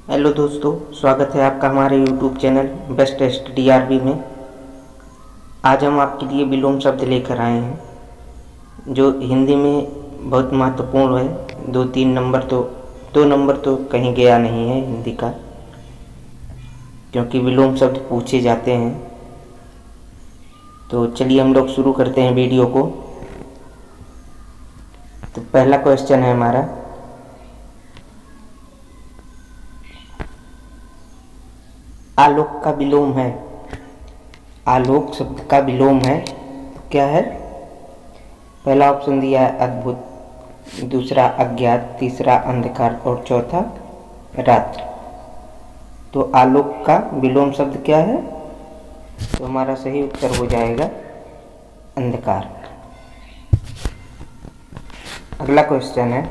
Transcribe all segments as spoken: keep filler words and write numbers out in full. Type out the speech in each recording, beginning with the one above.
Hello दोस्तों, स्वागत है आपका हमारे YouTube channel best test DRB में। आज हम आपके लिए विलोम शब्द लेकर आए हैं जो हिंदी में बहुत महत्वपूर्ण है। दो तीन नंबर तो दो नंबर तो कहीं गया नहीं है हिंदी का, क्योंकि विलोम शब्द पूछे जाते हैं। तो चलिए हम लोग शुरू करते हैं वीडियो को। तो पहला क्वेश्चन है हमारा, आलोक का विलोम है। आलोक शब्द का विलोम है क्या है? पहला ऑप्शन दिया है अद्भुत, दूसरा अज्ञात, तीसरा अंधकार और चौथा रात्रि। तो आलोक का विलोम शब्द क्या है? तो हमारा सही उत्तर हो जाएगा अंधकार। अगला क्वेश्चन है,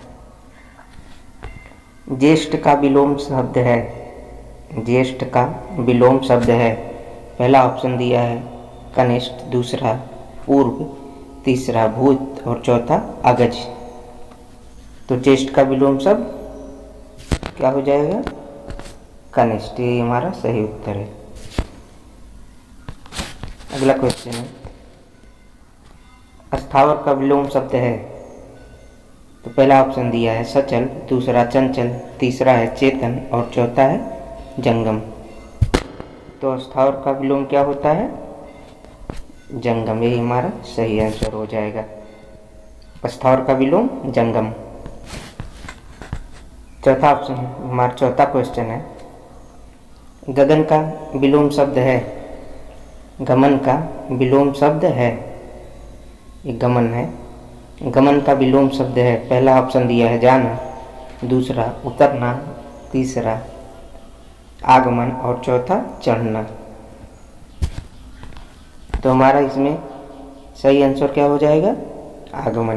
ज्येष्ठ का विलोम शब्द है। ज्येष्ठ का विलोम शब्द है। पहला ऑप्शन दिया है कनिष्ठ, दूसरा पूर्व, तीसरा भूत और चौथा अगज। तो ज्येष्ठ का विलोम शब्द क्या हो जाएगा? कनिष्ठ। ये हमारा सही उत्तर है। अगला क्वेश्चन है, स्थावर का विलोम शब्द है। तो पहला ऑप्शन दिया है सचल, दूसरा चंचल, तीसरा है चेतन और चौथा है जंगम। तो स्थावर का विलोम क्या होता है? जंगम। यही हमारा सही आंसर हो जाएगा। स्थावर का विलोम जंगम। चौथा ऑप्शन हमारा चौथा क्वेश्चन है, गगन का विलोम शब्द है। गमन का विलोम शब्द है। ये गमन है। गमन का विलोम शब्द है। पहला ऑप्शन दिया है जाना, दूसरा उतरना, तीसरा आगमन और चौथा चढ़ना। तो हमारा इसमें सही आंसर क्या हो जाएगा? आगमन।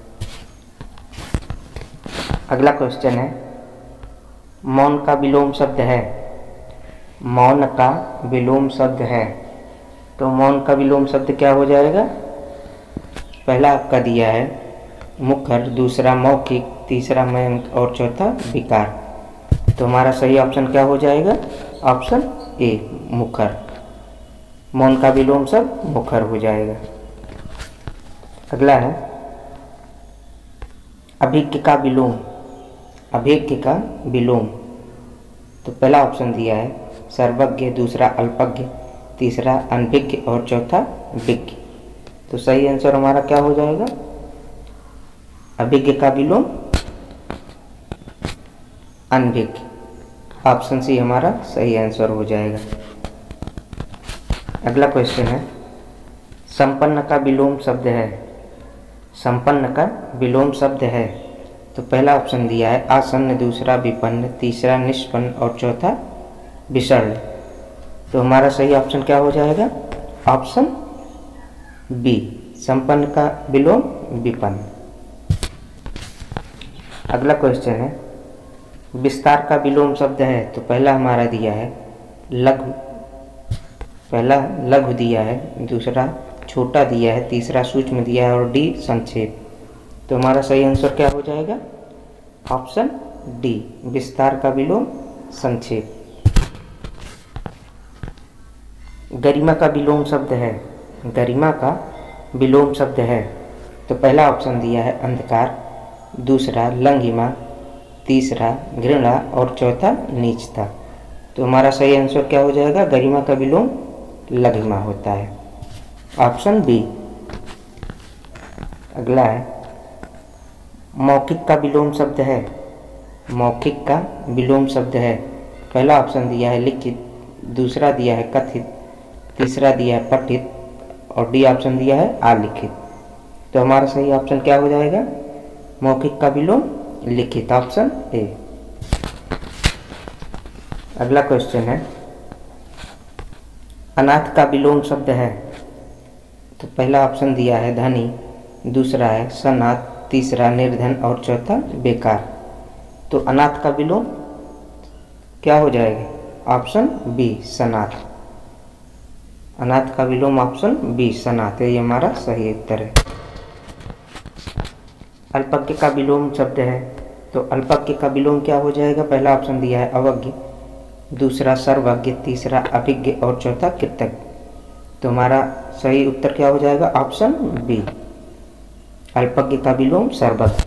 अगला क्वेश्चन है, मौन का विलोम शब्द है। मौन का विलोम शब्द है। तो मौन का विलोम शब्द क्या हो जाएगा? पहला आपका दिया है मुखर, दूसरा मौखिक, तीसरा मयंक और चौथा विकार। तो हमारा सही ऑप्शन क्या हो जाएगा? ऑप्शन ए, मुखर। मौन का विलोम शब्द मुखर हो जाएगा। अगला है, अभिज्ञ का विलोम। अभिज्ञ का विलोम। तो पहला ऑप्शन दिया है सर्वज्ञ, दूसरा अल्पज्ञ, तीसरा अनभिज्ञ और चौथा विज्ञ। तो सही आंसर हमारा क्या हो जाएगा? अभिज्ञ का विलोम अनभिज्ञ। ऑप्शन सी हमारा सही आंसर हो जाएगा। अगला क्वेश्चन है, संपन्न का विलोम शब्द है। संपन्न का विलोम शब्द है। तो पहला ऑप्शन दिया है आसन्न, दूसरा विपन्न, तीसरा निष्पन्न और चौथा विषर्ण। तो हमारा सही ऑप्शन क्या हो जाएगा? ऑप्शन बी, संपन्न का विलोम विपन्न। अगला क्वेश्चन है, विस्तार का विलोम शब्द है। तो पहला हमारा दिया है लघु, पहला लघु दिया है, दूसरा छोटा दिया है, तीसरा सूक्ष्म दिया है और डी संक्षेप। तो हमारा सही आंसर क्या हो जाएगा? ऑप्शन डी, विस्तार का विलोम संक्षेप। गरिमा का विलोम शब्द है। गरिमा का विलोम शब्द है। तो पहला ऑप्शन दिया है अंधकार, दूसरा लंघिमा, तीसरा घृणा और चौथा नीचता। तो हमारा सही आंसर क्या हो जाएगा? गरिमा का विलोम लघिमा होता है। Option B. अगला है, मौखिक का विलोम शब्द है। मौखिक का विलोम शब्द है। पहला ऑप्शन दिया है लिखित, दूसरा दिया है कथित, तीसरा दिया है पठित और डी ऑप्शन दिया है अलिखित। तो हमारा सही ऑप्शन क्या हो जाएगा? मौखिक का विलोम लिखित, ऑप्शन ए। अगला क्वेश्चन है, अनाथ का विलोम शब्द है। तो पहला ऑप्शन दिया है धनी, दूसरा है सनाथ, तीसरा निर्धन और चौथा बेकार। तो अनाथ का विलोम क्या हो जाएगा? ऑप्शन बी, सनाथ। अनाथ का विलोम ऑप्शन बी, सनाथ। ये हमारा सही उत्तर है। अल्पज्ञ का विलोम शब्द है। तो अल्पज्ञ का विलोम क्या हो जाएगा? पहला ऑप्शन दिया है अवज्ञ, दूसरा सर्वज्ञ, तीसरा अभिज्ञ और चौथा कृतज्ञ। तो हमारा सही उत्तर क्या हो जाएगा? ऑप्शन बी, अल्पज्ञ का विलोम सर्वज्ञ।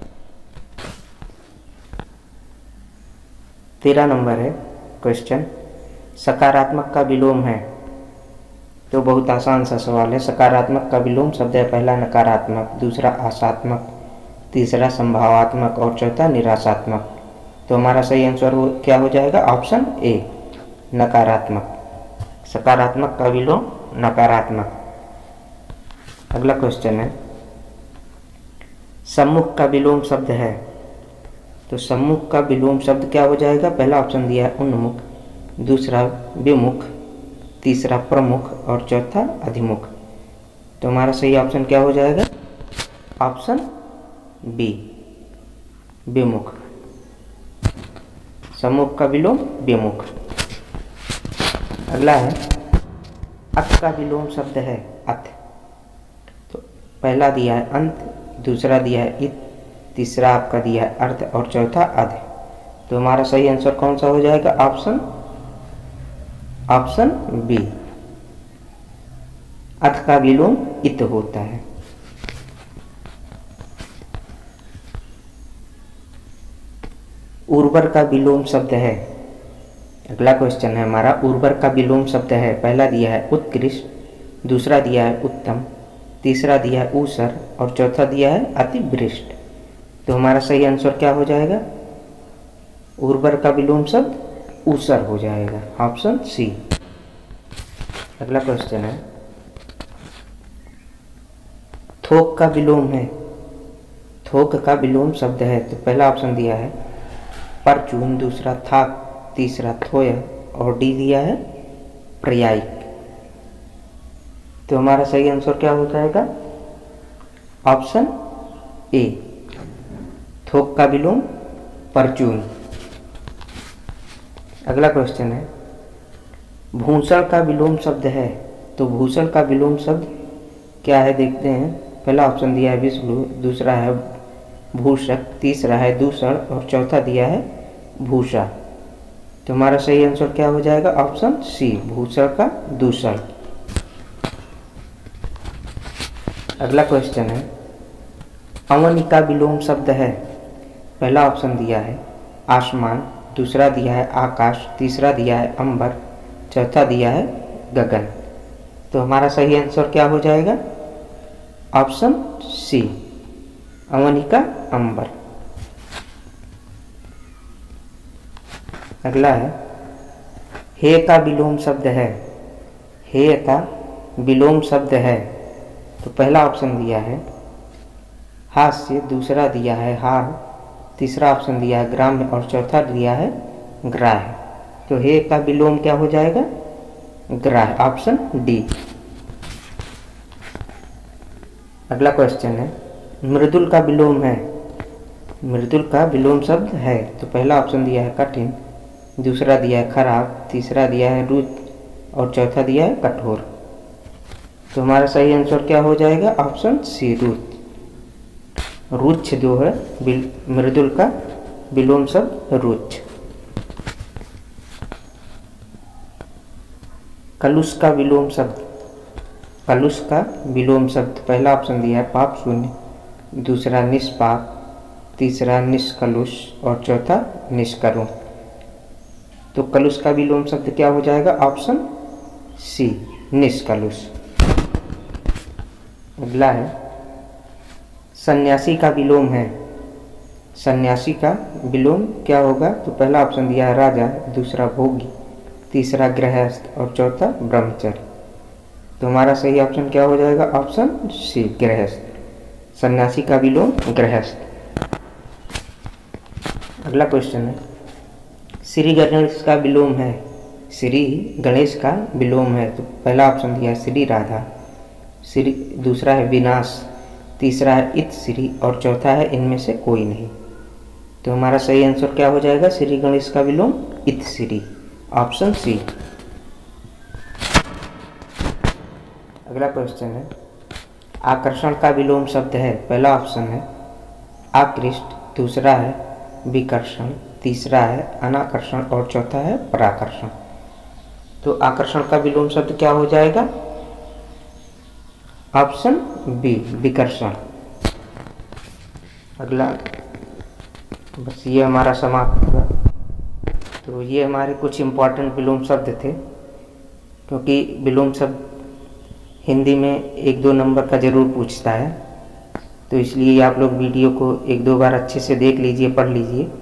तेरह नंबर है क्वेश्चन, सकारात्मक का विलोम है। तो बहुत आसान सा सवाल है। सकारात्मक का विलोम शब्द है पहला नकारात्मक, दूसरा आशात्मक, तीसरा संभावात्मक और चौथा निराशात्मक। तो हमारा सही आंसर क्या हो जाएगा? ऑप्शन ए, नकारात्मक। सकारात्मक का विलोम नकारात्मक। अगला क्वेश्चन है, सम्मुख का विलोम शब्द है। तो सम्मुख का विलोम शब्द क्या हो जाएगा? पहला ऑप्शन दिया है उन्मुख, दूसरा विमुख, तीसरा प्रमुख और चौथा अधिमुख। तो हमारा सही ऑप्शन क्या हो जाएगा? ऑप्शन बी, विमुख। सम्मुख का विलोम विमुख। अगला है, अथ का विलोम शब्द है। अथ, तो पहला दिया है अंत, दूसरा दिया है इत, तीसरा आपका दिया है अर्थ और चौथा अध। तो हमारा सही आंसर कौन सा हो जाएगा? ऑप्शन ऑप्शन बी, अथ का विलोम इत होता है। उर्वर का विलोम शब्द है। अगला क्वेश्चन है हमारा, उर्वर का विलोम शब्द है। पहला दिया है उत्कृष्ट, दूसरा दिया है उत्तम, तीसरा दिया है ऊसर और चौथा दिया है अतिवृष्ट। तो हमारा सही आंसर क्या हो जाएगा? उर्वर का विलोम शब्द ऊसर हो जाएगा, ऑप्शन सी। अगला क्वेश्चन है, थोक का विलोम है। थोक का विलोम शब्द है। तो पहला ऑप्शन दिया है परचून, दूसरा थाक, तीसरा थोय और डी दिया है पर्यायिक। तो हमारा सही आंसर क्या हो जाएगा? ऑप्शन ए, थोक का विलोम परचून। अगला क्वेश्चन है, भूषण का विलोम शब्द है। तो भूषण का विलोम शब्द क्या है देखते हैं। पहला ऑप्शन दिया है विष्णु, दूसरा है भूषक, तीसरा है दूषण और चौथा दिया है भूषा। तो हमारा सही आंसर क्या हो जाएगा? ऑप्शन सी, भूषण का दूषण। अगला क्वेश्चन है, अवनि का विलोम शब्द है। पहला ऑप्शन दिया है आसमान, दूसरा दिया है आकाश, तीसरा दिया है अंबर, चौथा दिया है गगन। तो हमारा सही आंसर क्या हो जाएगा? ऑप्शन सी, अवनि का अंबर। अगला है, हे का विलोम शब्द है। हे का विलोम शब्द है। तो पहला ऑप्शन दिया है हास्य, दूसरा दिया है हार, तीसरा ऑप्शन दिया है ग्राम्य और चौथा दिया है ग्राह्य। तो हे का विलोम क्या हो जाएगा? ग्राह्य, ऑप्शन डी। अगला क्वेश्चन है, मृदुल का विलोम है। मृदुल का विलोम शब्द है। तो पहला ऑप्शन दिया है कठिन, दूसरा दिया है खराब, तीसरा दिया है रुच और चौथा दिया है कठोर। तो हमारा सही आंसर क्या हो जाएगा? ऑप्शन सी, रुच। रुच्छ जो है मृदुल का विलोम शब्द रुच्छ। कलुष का विलोम शब्द। कलुष का विलोम शब्द, पहला ऑप्शन दिया है पाप शून्य, दूसरा निष्पाप, तीसरा निष्कलुष और चौथा निष्करुण। तो कलुष का विलोम शब्द क्या हो जाएगा? ऑप्शन सी, निष्कलुष। अगला है, सन्यासी का विलोम है। सन्यासी का विलोम क्या होगा? तो पहला ऑप्शन दिया है राजा, दूसरा भोगी, तीसरा गृहस्थ और चौथा ब्रह्मचर्य। तो हमारा सही ऑप्शन क्या हो जाएगा? ऑप्शन सी, गृहस्थ। सन्यासी का विलोम गृहस्थ। अगला क्वेश्चन है, श्री गणेश का विलोम है। श्री गणेश का विलोम है। तो पहला ऑप्शन दिया है श्री राधा, श्री दूसरा है विनाश, तीसरा है इत श्री और चौथा है इनमें से कोई नहीं। तो हमारा सही आंसर क्या हो जाएगा? श्री गणेश का विलोम इत श्री, ऑप्शन सी। अगला क्वेश्चन है, आकर्षण का विलोम शब्द है। पहला ऑप्शन है आकृष्ट, दूसरा है विकर्षण, तीसरा है अनाकर्षण और चौथा है पराकर्षण। तो आकर्षण का विलोम शब्द क्या हो जाएगा? ऑप्शन बी, विकर्षण। अगला, बस ये हमारा समाप्त हुआ। तो ये हमारे कुछ इम्पॉर्टेंट विलोम शब्द थे, क्योंकि विलोम शब्द हिंदी में एक दो नंबर का ज़रूर पूछता है, तो इसलिए आप लोग वीडियो को एक दो बार अच्छे से देख लीजिए, पढ़ लीजिए।